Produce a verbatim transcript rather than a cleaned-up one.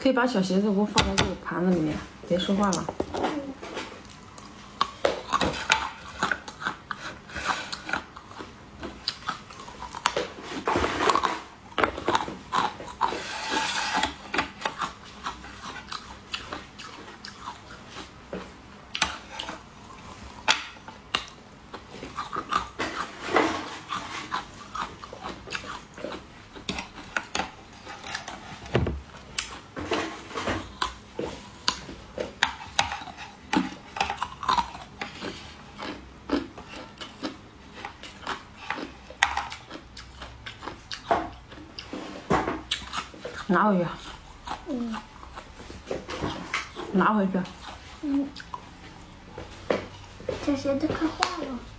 可以把小鞋子给我放在这个盘子里面，别说话了。拿回去。 嗯。 拿回去。 嗯。这鞋子快坏了。